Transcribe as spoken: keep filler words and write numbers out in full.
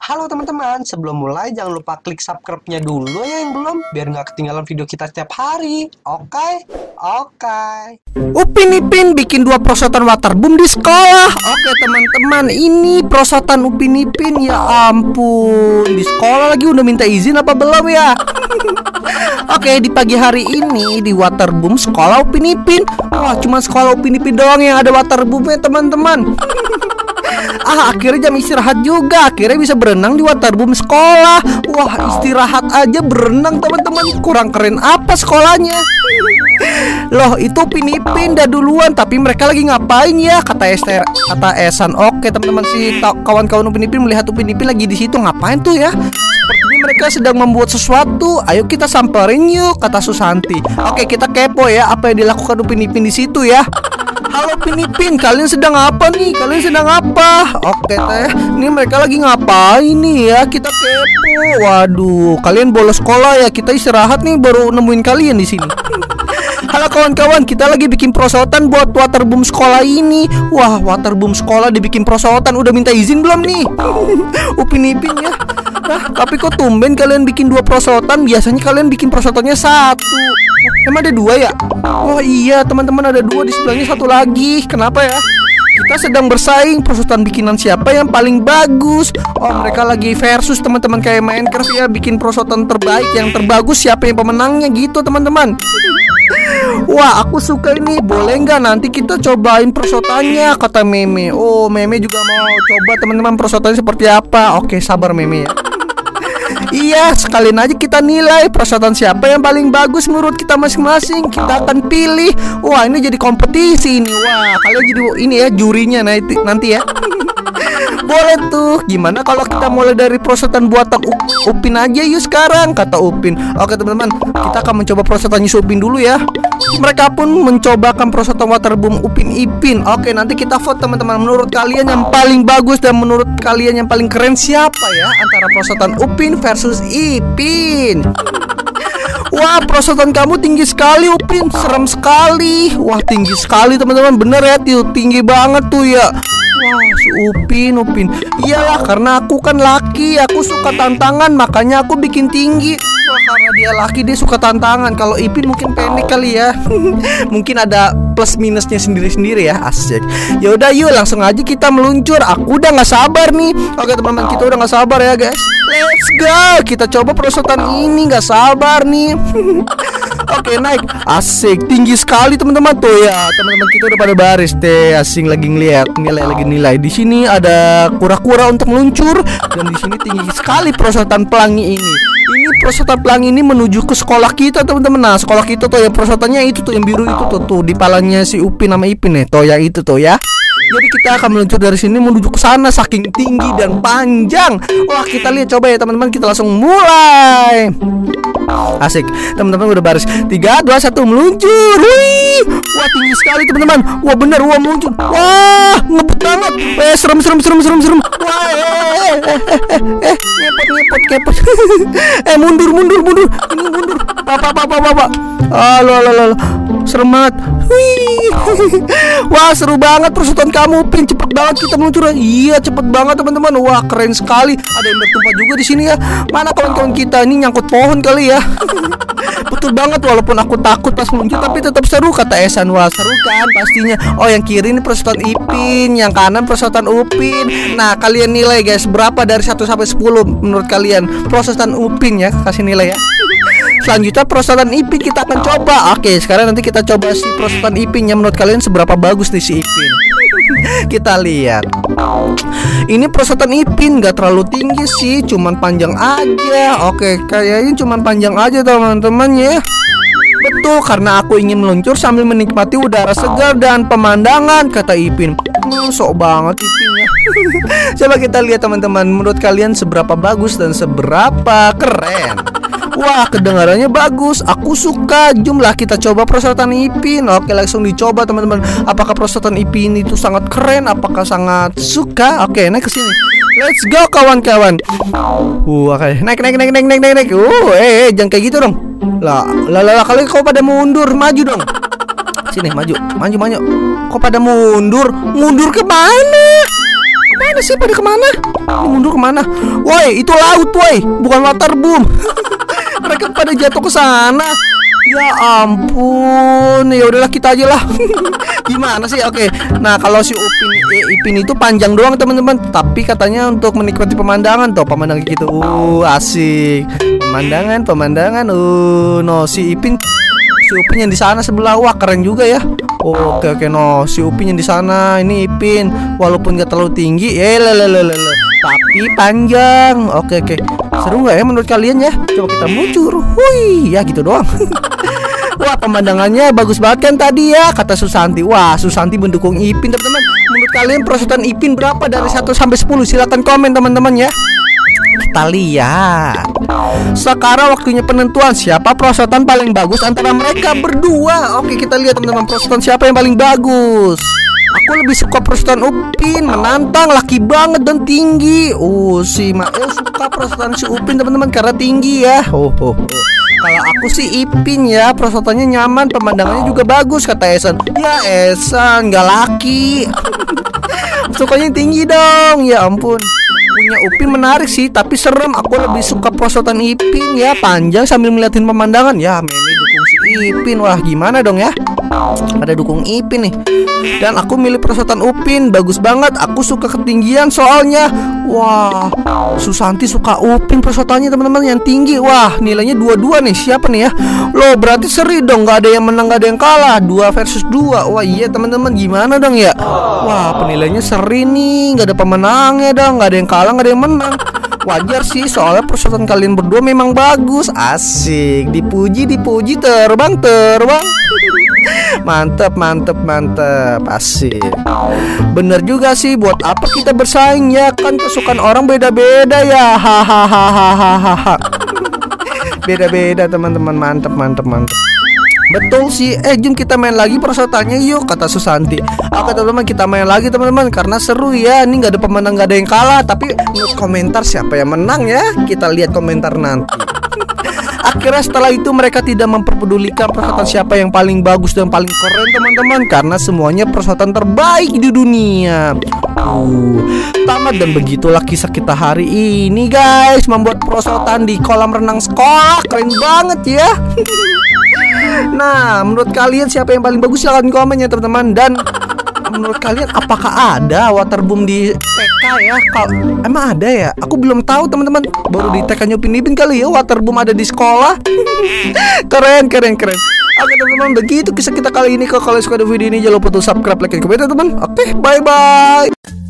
Halo teman-teman, sebelum mulai jangan lupa klik subscribe-nya dulu ya yang belum, biar nggak ketinggalan video kita setiap hari. Oke? Oke. Upin Ipin bikin dua prosotan waterboom di sekolah. Oke teman-teman, ini prosotan Upin Ipin. Ya ampun, di sekolah lagi udah minta izin apa belum ya? Oke, di pagi hari ini di waterboom sekolah Upin Ipin. Wah, cuma sekolah Upin Ipin doang yang ada waterboomnya teman-teman. Ah, akhirnya jam istirahat juga. Akhirnya bisa berenang di waterboom sekolah. Wah, istirahat aja berenang teman-teman. Kurang keren apa sekolahnya? Loh, itu Upin Ipin dah duluan. Tapi mereka lagi ngapain ya? Kata Esther, kata Esan. Oke teman-teman, si kawan-kawan Upin Ipin melihat Upin Ipin lagi di situ. Ngapain tuh ya? Sepertinya mereka sedang membuat sesuatu. Ayo kita samperin yuk, kata Susanti. Oke, kita kepo ya apa yang dilakukan Upin Ipin di situ ya. Halo Upin Ipin, kalian sedang apa nih? Kalian sedang apa? Oke teh, ini mereka lagi ngapain nih ya? Kita kepo. Waduh, kalian bolos sekolah ya? Kita istirahat nih, baru nemuin kalian di sini. Halo kawan-kawan, kita lagi bikin prosotan buat waterboom sekolah ini. Wah, waterboom sekolah dibikin prosotan, udah minta izin belum nih? Upin Ipin ya. Nah, tapi kok tumben kalian bikin dua prosotan? Biasanya kalian bikin prosotannya satu. Emang ada dua ya? Oh iya teman-teman, ada dua, di sebelahnya satu lagi. Kenapa ya? Kita sedang bersaing prosotan bikinan siapa yang paling bagus. Oh, mereka lagi versus teman-teman, kayak Minecraft ya, bikin prosotan terbaik, yang terbagus siapa yang pemenangnya gitu teman-teman. Wah, aku suka ini. Boleh nggak nanti kita cobain prosotannya, kata Meme. Oh, Meme juga mau coba teman-teman prosotannya seperti apa. Oke, sabar Meme ya. Iya, sekalian aja kita nilai prosotan siapa yang paling bagus menurut kita masing-masing. Kita akan pilih. Wah, ini jadi kompetisi ini. Wah, kalian jadi ini ya jurinya nanti nanti ya. Boleh tuh. Gimana kalau kita mulai dari prosotan buatan Upin aja yuk sekarang, kata Upin. Oke teman-teman, kita akan mencoba prosotannya Upin dulu ya. Mereka pun mencobakan prosotan waterboom Upin Ipin. Oke, nanti kita vote teman-teman. Menurut kalian yang paling bagus dan menurut kalian yang paling keren siapa ya antara prosotan Upin versus Ipin? Wah, prosotan kamu tinggi sekali Upin, serem sekali. Wah, tinggi sekali teman-teman, bener ya tuh, tinggi banget tuh ya. Wah, si Upin, Upin. Iyalah, karena aku kan laki, aku suka tantangan, makanya aku bikin tinggi. Wah, karena dia laki, dia suka tantangan. Kalau Ipin mungkin pendek kali ya. Mungkin ada plus minusnya sendiri-sendiri ya. Asik. Ya udah yuk, langsung aja kita meluncur. Aku udah nggak sabar nih. Oke teman-teman, kita udah nggak sabar ya guys. Let's go. Kita coba prosotan ini, nggak sabar nih. Oke, naik. Asik, tinggi sekali teman-teman tuh ya. Teman-teman kita udah pada baris deh. Asing lagi ngeliat, nilai lagi nilai. Di sini ada kura-kura untuk meluncur, dan di sini tinggi sekali prosotan pelangi ini. Ini prosotan pelangi ini menuju ke sekolah kita teman-teman. Nah, sekolah kita tuh yang prosotannya itu tuh yang biru itu tuh tuh di palanya si Upin sama Ipin nih. Tuh yang itu tuh ya. Jadi kita akan meluncur dari sini menuju ke sana, saking tinggi dan panjang. Wah, kita lihat coba ya teman-teman, kita langsung mulai. Asik, teman-teman udah baris. Tiga, dua, satu, meluncur. Wih, wah tinggi sekali teman-teman. Wah bener, wah meluncur. Wah, ngebut banget. Eh, serem, serem, serem, serem, serem. Wah, eh, eh, eh, eh, eh, ngepot, ngepot, ngepot. Eh, mundur, mundur, mundur. Ini mundur. Papa, papa, papa. Halo, halo, halo. Serem banget. Wih. Wah, seru banget prosotan kamu, Pin. Cepet banget kita meluncur. Iya, cepet banget teman-teman. Wah, keren sekali. Ada yang bertumpah juga di sini ya. Mana kawan-kawan kita ini nyangkut pohon kali ya. Betul banget, walaupun aku takut pas meluncur tapi tetap seru, kata Esan. Wah, seru kan pastinya. Oh, yang kiri ini prosotan Ipin, yang kanan prosotan Upin. Nah, kalian nilai guys, berapa dari satu sampai sepuluh menurut kalian prosotan Upin ya? Kasih nilai ya. Selanjutnya prosotan Ipin kita akan coba. Oke, sekarang nanti kita coba si prosotan Ipin. Menurut kalian seberapa bagus nih si Ipin? Kita lihat. Ini prosotan Ipin gak terlalu tinggi sih, cuman panjang aja. Oke, kayaknya cuman panjang aja teman-teman ya. Betul, karena aku ingin meluncur sambil menikmati udara segar dan pemandangan, kata Ipin. Hmm, sok banget Ipin ya. Coba kita lihat teman-teman, menurut kalian seberapa bagus dan seberapa keren? Wah, kedengarannya bagus. Aku suka. Jumlah kita coba prosotan Ipin. Oke, langsung dicoba teman-teman. Apakah prosotan Ipin itu sangat keren? Apakah sangat suka? Oke, naik ke sini. Let's go kawan-kawan. Uh, oke. Naik, naik, naik, naik, naik, naik, naik. Uh, eh, eh, jangan kayak gitu dong. Lah, lah, lah, kalian kok pada mundur, maju dong. Sini, maju, maju, maju. Kok pada mundur? Mundur ke mana? Mana sih pada kemana? Ini mundur kemana? Woi, itu laut woi, bukan waterboom. Mereka pada jatuh ke sana. Ya ampun, ya udahlah kita aja lah. Gimana sih? Oke. Nah, kalau si Upin eh, Ipin itu panjang doang teman-teman, tapi katanya untuk menikmati pemandangan tuh, pemandangan gitu. Uh, asik. Pemandangan, pemandangan. Uh, no si Ipin, si Upin yang di sana sebelah. Wah, keren juga ya. Oh, oke oke no, si Upin yang di sana, ini Ipin. Walaupun gak terlalu tinggi, ya lelelelele, tapi panjang. Oke oke. Seru nggak ya menurut kalian ya? Coba kita meluncur. Hui, ya gitu doang. Wah, pemandangannya bagus banget kan tadi ya, kata Susanti. Wah, Susanti mendukung Ipin teman-teman. Menurut kalian perosotan Ipin berapa dari satu sampai sepuluh? Silahkan komen teman-teman ya. Kita lihat. Sekarang waktunya penentuan siapa perosotan paling bagus antara mereka berdua. Oke, kita lihat teman-teman, perosotan siapa yang paling bagus. Aku lebih suka perosotan Upin, menantang, laki banget dan tinggi. Oh, si Mael suka perosotan si Upin teman-teman karena tinggi ya. Oh, oh, oh. Kalau aku sih Ipin ya, perosotannya nyaman, pemandangannya juga bagus, kata Esan. Ya Esan, nggak laki. Sukanya yang tinggi dong. Ya ampun. Punya Upin menarik sih, tapi serem. Aku lebih suka perosotan Ipin ya, panjang sambil melihatin pemandangan. Ya, Memi dukung si Ipin. Wah, gimana dong ya? Ada dukung Ipin nih. Dan aku milih perosotan Upin, bagus banget. Aku suka ketinggian soalnya. Wah, Susanti suka Upin perosotannya teman-teman yang tinggi. Wah, nilainya dua-dua nih. Siapa nih ya? Loh, berarti seri dong. Gak ada yang menang, gak ada yang kalah. Dua versus dua. Wah iya teman-teman, gimana dong ya? Wah, penilaiannya seri nih. Gak ada pemenangnya dong. Gak ada yang kalah, gak ada yang menang. Wajar sih, soalnya perosotan kalian berdua memang bagus. Asik, dipuji, dipuji, terbang, terbang. Mantep, mantep, mantep. Asik. Bener juga sih, buat apa kita bersaing ya? Kan kesukaan orang beda-beda ya. Hahaha. Beda-beda teman-teman. Mantep, mantep, mantep. Betul sih. Eh, jom kita main lagi perosotannya yuk, kata Susanti. Oke teman-teman, kita main lagi teman-teman, karena seru ya. Ini nggak ada pemenang, nggak ada yang kalah. Tapi menurut komentar siapa yang menang ya? Kita lihat komentar nanti. Akhirnya setelah itu mereka tidak memperpedulikan perosotan siapa yang paling bagus dan paling keren teman-teman, karena semuanya perosotan terbaik di dunia. Uh, tamat dan begitulah kisah kita hari ini guys, membuat perosotan di kolam renang sekolah. Keren banget ya. Nah, menurut kalian siapa yang paling bagus? Silahkan komen ya teman-teman. Dan menurut kalian apakah ada waterboom di T K ya? Kalau emang ada ya? Aku belum tahu teman-teman. Baru di T K-nya Upin Ipin kali ya waterboom ada di sekolah. Keren, keren, keren. Oke teman-teman, begitu kisah kita kali ini. Kalau kalian suka video ini jangan lupa untuk subscribe, like, dan komen teman-teman. Oke, bye bye.